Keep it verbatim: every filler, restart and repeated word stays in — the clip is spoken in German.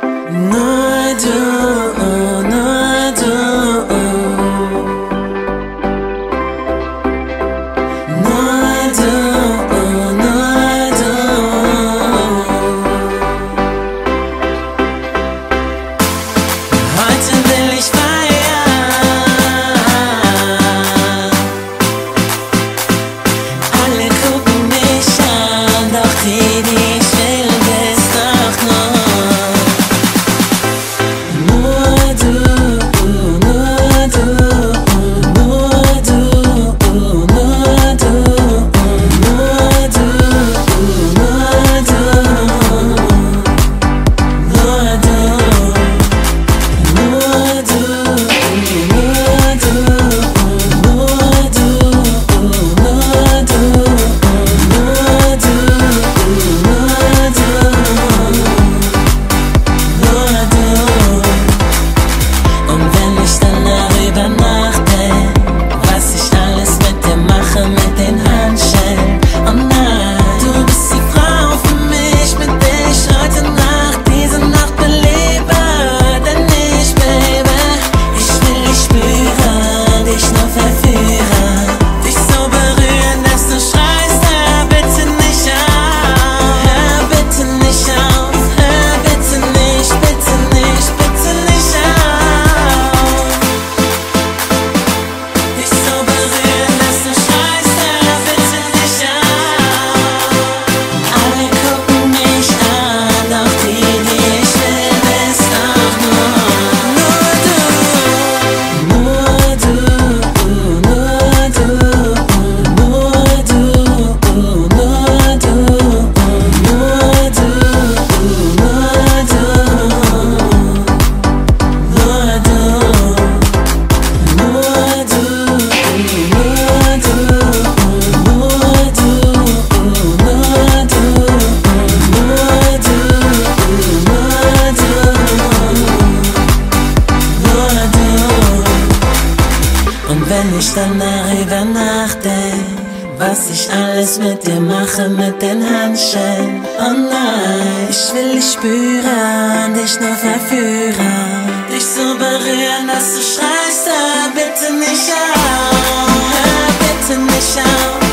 Nur du, nur du, nur du, nur du. Heute will ich feiern. Alle gucken mich an, doch die, die ich will, bist doch nur. Nur du, nur du, nur du, nur du, nur du, nur du, nur du, nur du, nur du, nur du, nur du, nur du. Und wenn ich dann darüber nachdenk, was ich alles mit dir mache, mit den Handschellen. Oh nein, du bist die Frau für mich, mit der ich heute Nacht, diese Nacht belebe. Denn ich, Baby, ich will dich spüren, dich nur verführen, dich so berühren, dass du schreist, hör bitte nicht auf, hör bitte nicht auf, hör bitte nicht, bitte nicht, bitte nicht auf. Dich so berühren, dass du schreist, hör bitte nicht auf. Alle gucken mich an, doch die, die ich will, bist doch nur. Nur du, nur du, nur du, nur du, nur du, nur du, nur du, nur du. Nur du, nur du, nur du, nur du, nur du, nur du. Und wenn ich dann darüber nachdenk, was ich alles mit dir mache, mit den Handschellen. Oh nein, ich will dich spüren, dich nur verführen, dich so berühren, dass du schreist, hör bitte nicht auf, hör bitte nicht auf.